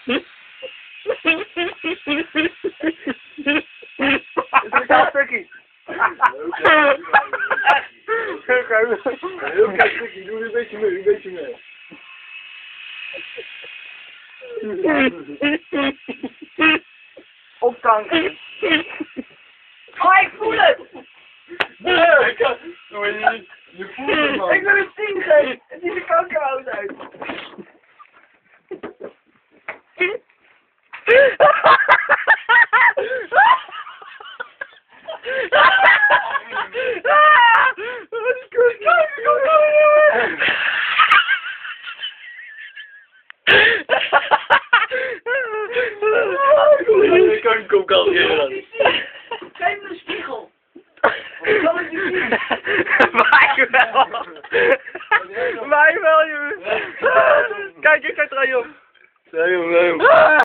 Is het een stukje? Heel klein stukje, doe een beetje mee, een beetje mee. Optanken. Oh, ik voel het! Nee, ik kan... Je voelt het, man. Ik wil het zien, geef! Het ziet er kankerhout uit. Wat is goed, kijk, kom. Ik kan hem kalkeren. Geef me een spiegel. Kan ik niet zien? Wij wel, jongen. Kijk, ik kijk er aan, joh. Nee, joh.